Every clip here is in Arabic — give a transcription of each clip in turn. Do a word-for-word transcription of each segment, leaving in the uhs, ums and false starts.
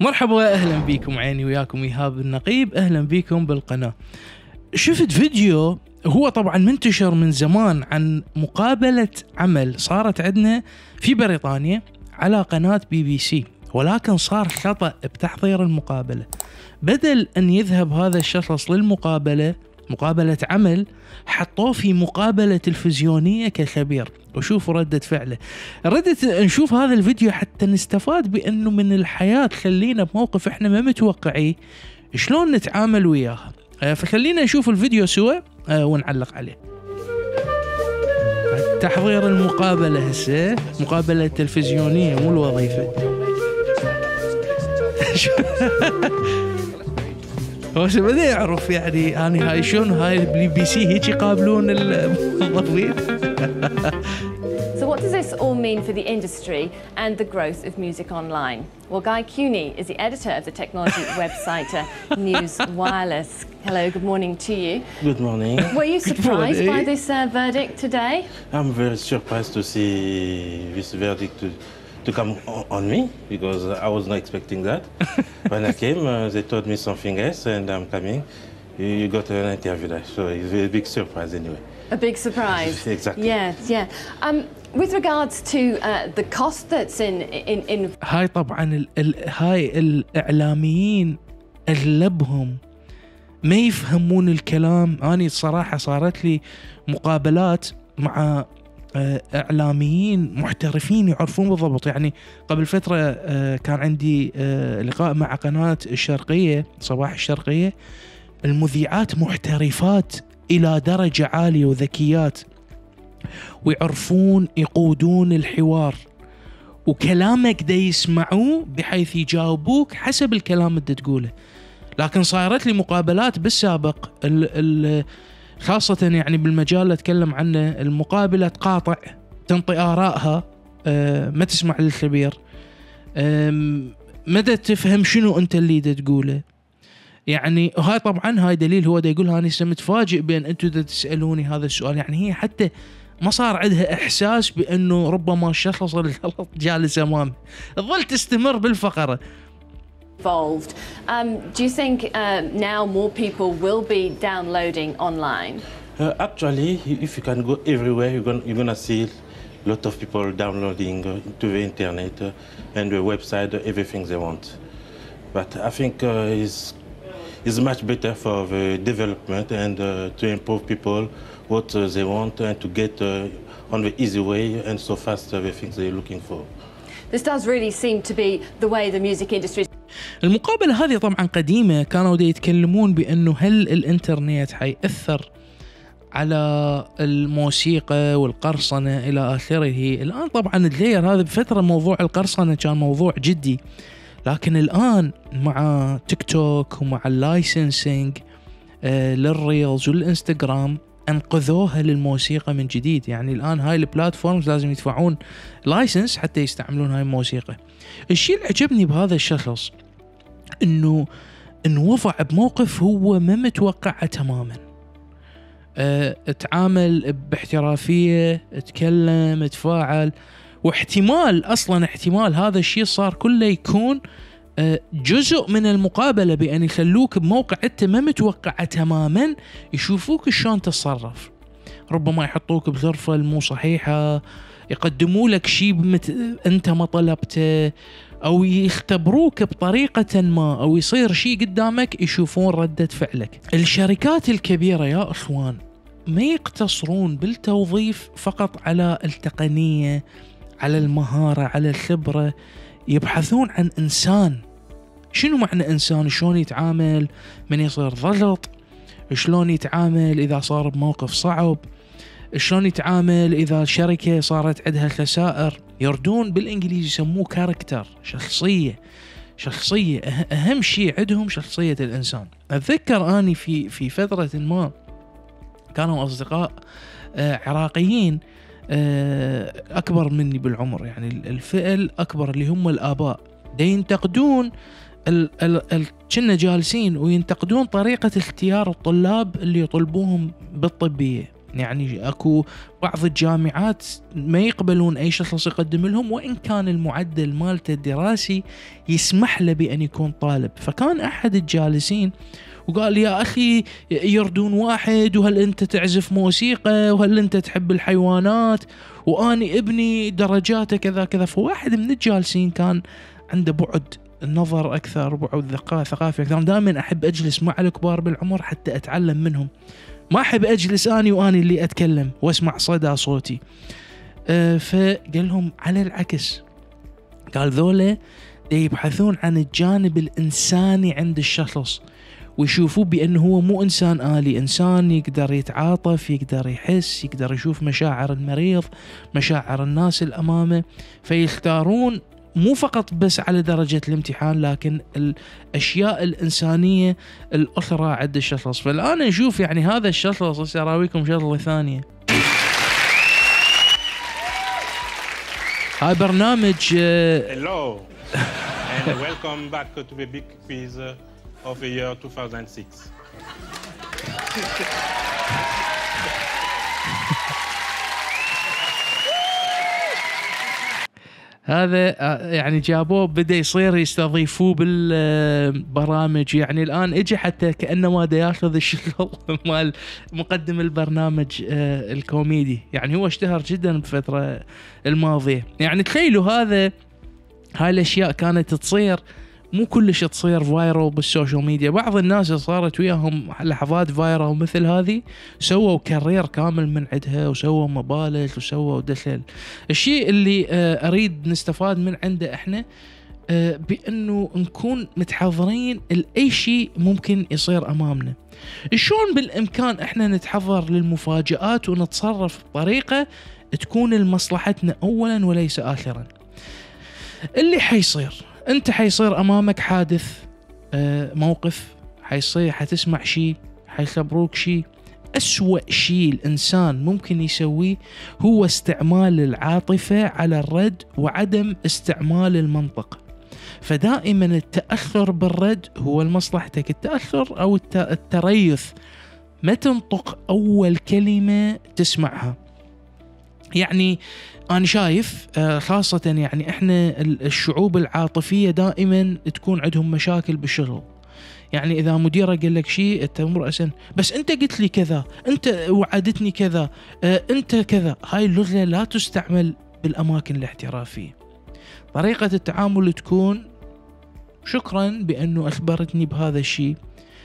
مرحبا، أهلا بكم عيني وياكم إيهاب النقيب. أهلا بكم بالقناة. شفت فيديو هو طبعا منتشر من زمان عن مقابلة عمل صارت عندنا في بريطانيا على قناة بي بي سي، ولكن صار خطأ بتحضير المقابلة. بدل أن يذهب هذا الشخص للمقابلة مقابلة عمل، حطوه في مقابلة تلفزيونية كخبير. وشوفوا ردة فعله. ردت نشوف هذا الفيديو حتى نستفاد بأنه من الحياة خلينا بموقف احنا ما متوقعيه شلون نتعامل وياها. فخلينا نشوف الفيديو سوا ونعلق عليه. تحضير المقابلة هسه مقابلة تلفزيونية مو الوظيفة. هو شو بده يعرف يعني أنا هاي شلون هاي البي بي سي هيك يقابلون الموظفين. So what does this all mean for the industry and the growth of music online? Well, Guy Cuny is the editor of the technology website uh, News Wireless. Hello, good morning to you. Good morning. Were you surprised by this uh, verdict today? I'm very surprised to see this verdict to, to come on me, because I was not expecting that. When I came, uh, they told me something else, and I'm coming. You, you got an interview there, so it's a big surprise anyway. A big surprise. Exactly. Yes, yeah. Um, with regards to uh, the cost that's in in in. هاي طبعا ال ال هاي الإعلاميين أغلبهم ما يفهمون الكلام. أنا الصراحة صارت لي مقابلات مع إعلاميين محترفين يعرفون بالضبط. يعني قبل فترة كان عندي لقاء مع قناة الشرقية، صباح الشرقية. المذيعات محترفات إلى درجة عالية وذكيات، ويعرفون يقودون الحوار، وكلامك دا يسمعوه بحيث يجاوبوك حسب الكلام اللي تقوله. لكن صارت لي مقابلات بالسابق ال ال خاصة يعني بالمجال اللي أتكلم عنه، المقابلة تقاطع، تنطي آرائها، أه ما تسمع للخبير، مدى تفهم شنو أنت اللي دا تقوله. يعني هاي طبعا هاي دليل هو دا يقول أنا متفاجئ بأن أنتوا دا تسألوني هذا السؤال. يعني هي حتى ما صار عندها إحساس بأنه ربما الشخص الغلط جالس أمامه، تظل تستمر بالفقرة. Involved. Um, do you think uh, now more people will be downloading online? Uh, actually, if you can go everywhere, you're going you're gonna see a lot of people downloading uh, to the internet uh, and the website uh, everything they want. But I think uh, it's is much better for the development and uh, to improve people what uh, they want and to get uh, on the easy way and so fast uh, the things they're looking for. This does really seem to be the way the music industry. المقابلة هذه طبعا قديمة، كانوا دي يتكلمون بأنه هل الإنترنت حيأثر على الموسيقى والقرصنة إلى آخره. الآن طبعا تغير هذا بفترة، موضوع القرصنة كان موضوع جدي، لكن الآن مع تيك توك ومع اللايسنسينج آه للريلز والإنستغرام أنقذوها للموسيقى من جديد. يعني الآن هاي البلاتفورمز لازم يدفعون لايسنس حتى يستعملون هاي الموسيقى. الشيء اللي عجبني بهذا الشخص إنه انوضع بموقف هو ما متوقعه تماما. أه، تعامل باحترافية، تكلم، تفاعل، واحتمال أصلا احتمال هذا الشيء صار كله يكون أه جزء من المقابلة، بأن يخلوك بموقع أنت ما متوقعه تماما، يشوفوك شلون تتصرف. ربما يحطوك بغرفة المو صحيحة، يقدموا لك شيء بمت... أنت ما طلبته، أو يختبروك بطريقة ما، أو يصير شيء قدامك يشوفون ردة فعلك. الشركات الكبيرة يا إخوان ما يقتصرون بالتوظيف فقط على التقنية، على المهارة، على الخبرة، يبحثون عن إنسان. شنو معنى إنسان؟ شلون يتعامل من يصير ضغط، شلون يتعامل إذا صار بموقف صعب، شلون يتعامل إذا شركة صارت عندها خسائر. يردون بالإنجليزي يسموه كاركتر، شخصية. شخصية أهم شيء عندهم شخصية الإنسان. أتذكر أني في في فترة ما كانوا أصدقاء آه عراقيين آه أكبر مني بالعمر، يعني الفئة الأكبر اللي هم الآباء، دا ينتقدون ال ال كنا جالسين وينتقدون طريقة اختيار الطلاب اللي يطلبوهم بالطبية. يعني اكو بعض الجامعات ما يقبلون اي شخص يقدم لهم وان كان المعدل مالته الدراسي يسمح له بان يكون طالب. فكان احد الجالسين وقال يا اخي يردون واحد، وهل انت تعزف موسيقى، وهل انت تحب الحيوانات، واني ابني درجاته كذا كذا. فواحد من الجالسين كان عنده بعد النظر اكثر، بعد ثقافي اكثر. دائما احب اجلس مع الكبار بالعمر حتى اتعلم منهم، ما احب اجلس اني واني اللي اتكلم واسمع صدى صوتي. أه فقال لهم على العكس، قال ذولا يبحثون عن الجانب الانساني عند الشخص، ويشوفوا بأنه هو مو إنسان آلي، إنسان يقدر يتعاطف، يقدر يحس، يقدر يشوف مشاعر المريض، مشاعر الناس الأمامه. فيختارون مو فقط بس على درجة الامتحان، لكن الأشياء الإنسانية الأخرى عند الشخص. فالآن نشوف يعني هذا الشخص أراويكم شغلة ثانية. هاي برنامج Hello and welcome back to the big quiz of the year two thousand six. هذا يعني جابوه بدا يصير يستضيفوه بالبرامج. يعني الان اجى حتى كانما دا ياخذ الشغل مال مقدم البرنامج الكوميدي. يعني هو اشتهر جدا بالفتره الماضيه. يعني تخيلوا هذا هاي الاشياء كانت تصير مو كلش تصير فايرال بالسوشيال ميديا. بعض الناس صارت وياهم لحظات فايرال مثل هذه سووا كارير كامل من عندها، وسووا مبالغ وسووا دخل. الشيء اللي أريد نستفاد من عنده إحنا بأنه نكون متحضرين لأي شيء ممكن يصير أمامنا. شلون بالإمكان إحنا نتحضر للمفاجآت ونتصرف بطريقة تكون لمصلحتنا أولا وليس آخرا. اللي حيصير انت حيصير امامك حادث، موقف حيصير، حتسمع شيء، حيخبروك شيء. أسوأ شيء الإنسان ممكن يسويه هو استعمال العاطفة على الرد وعدم استعمال المنطق. فدائما التأخر بالرد هو لمصلحتك. التأخر أو التريث، ما تنطق أول كلمة تسمعها. يعني أنا شايف خاصة يعني إحنا الشعوب العاطفية دائما تكون عندهم مشاكل بالشغل. يعني إذا مديرة قال لك شيء أنت مرأسا بس أنت قلت لي كذا، أنت وعدتني كذا، أنت كذا. هاي اللغة لا تستعمل بالأماكن الاحترافية. طريقة التعامل تكون شكرا بأنه أخبرتني بهذا الشيء،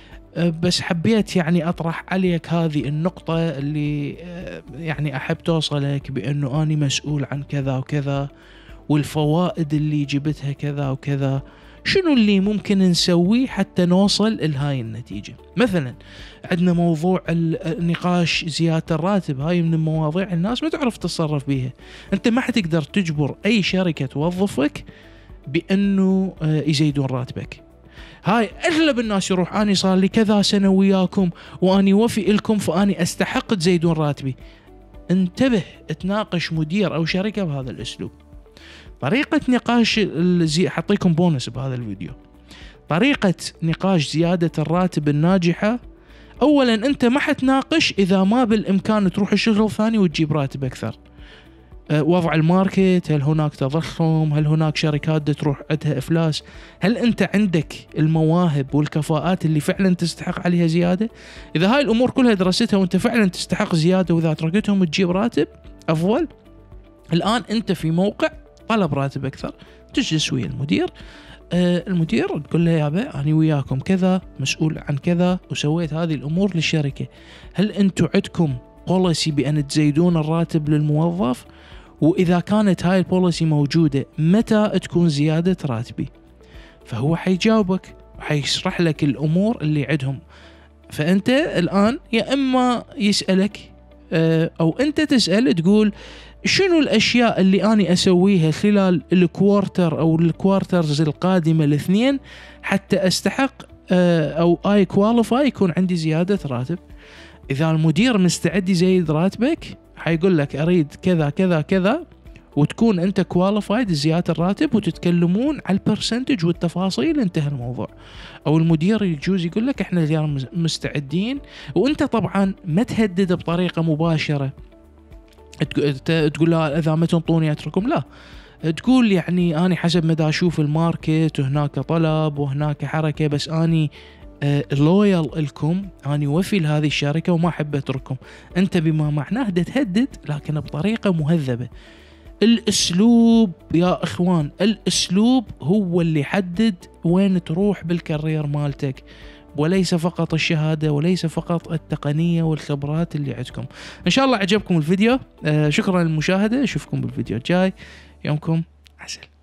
بس حبيت يعني أطرح عليك هذه النقطة اللي يعني أحب توصلك بأنه أنا مسؤول عن كذا وكذا، والفوائد اللي جبتها كذا وكذا. شنو اللي ممكن نسويه حتى نوصل لهاي النتيجة؟ مثلا عندنا موضوع النقاش زيادة الراتب. هاي من المواضيع الناس ما تعرف تتصرف بيها. أنت ما حتقدر تجبر أي شركة توظفك بأنه يزيدون راتبك. هاي أغلب الناس يروح أني صار لي كذا سنة وياكم وأني وفي لكم فأني أستحق تزيدون راتبي. انتبه، تناقش مدير أو شركة بهذا الأسلوب. طريقة نقاش الزي... حطيكم بونس بهذا الفيديو. طريقة نقاش زيادة الراتب الناجحة، أولا أنت ما حتناقش إذا ما بالإمكان تروح الشغل ثاني وتجيب راتب أكثر. وضع الماركت، هل هناك تضخم، هل هناك شركات تروح عندها إفلاس، هل أنت عندك المواهب والكفاءات اللي فعلا تستحق عليها زيادة. إذا هاي الأمور كلها درستها وأنت فعلا تستحق زيادة وإذا تركتهم تجيب راتب أفضل، الآن أنت في موقع طلب راتب أكثر. تجلس ويا المدير، آه المدير تقول له يابا أنا وياكم كذا، مسؤول عن كذا، وسويت هذه الأمور للشركة. هل أنتم عندكم بوليسي بأن تزيدون الراتب للموظف؟ وإذا كانت هاي البوليسي موجودة متى تكون زيادة راتبي؟ فهو حيجاوبك وحيشرح لك الأمور اللي عندهم. فأنت الآن يا إما يسألك أو أنت تسأل تقول شنو الأشياء اللي أنا أسويها خلال الكوارتر أو الكوارترز القادمة الاثنين حتى أستحق أو آي كواليفاي يكون عندي زيادة راتب. إذا المدير مستعد يزيد راتبك حيقول لك أريد كذا كذا كذا، وتكون انت كواليفايد زياده الراتب، وتتكلمون على البرسنتج والتفاصيل، انتهى الموضوع. او المدير يجوز يقول لك احنا اليوم مستعدين، وانت طبعا ما تهدد بطريقه مباشره تقول لا اذا ما تنطوني اترككم، لا، تقول يعني اني حسب ما اشوف الماركت وهناك طلب وهناك حركه، بس اني لويال لكم، اني وفي لهذه الشركه وما احب اترككم. انت بما معناه تهدد لكن بطريقه مهذبه. الاسلوب يا اخوان، الاسلوب هو اللي يحدد وين تروح بالكارير مالتك، وليس فقط الشهادة، وليس فقط التقنية والخبرات اللي عندكم. ان شاء الله عجبكم الفيديو، آه شكرا للمشاهدة، اشوفكم بالفيديو الجاي، يومكم عسل.